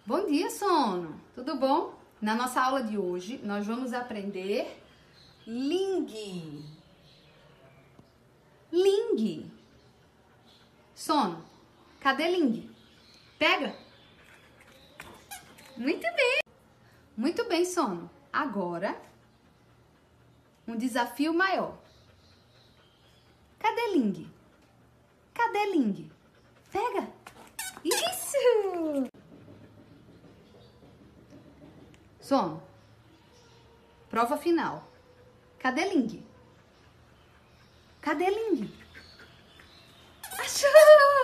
Bom dia, sono! Tudo bom? Na nossa aula de hoje, nós vamos aprender Ling. Ling. Sono, cadê Ling? Pega! Muito bem! Muito bem, sono. Agora, um desafio maior. Cadê Ling? Cadê Ling? Pega! Isso! Sono, prova final. Cadê Ling? Cadê Ling? Achou!